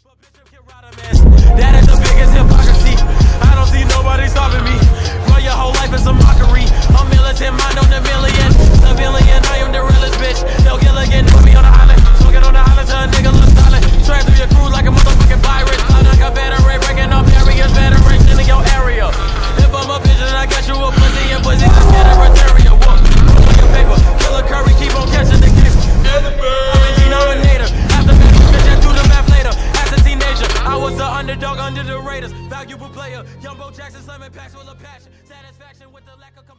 That is the biggest hypocrisy. I don't see nobody stopping me. Run your whole life is a mockery. I'm militant, mind on a million. Civilian, I am the realest bitch. No Gilligan, put me on the island. Smoking on the island till a nigga look silent. Train through your crew like a motherfucking virus. I'm like a veteran, breaking off areas, veterans in your area. If I'm a bitch, then I got you a pussy, and pussy just get a Rotaria. Whoa, on your paper. Killer Curry, keep on catching the case. I'm a denominator. After that, bitch, I do the math later. As a teenager, I was the underdog under the Raiders. Valuable player, Young Bo Jackson slamming packs full of passion. Satisfaction with the lack of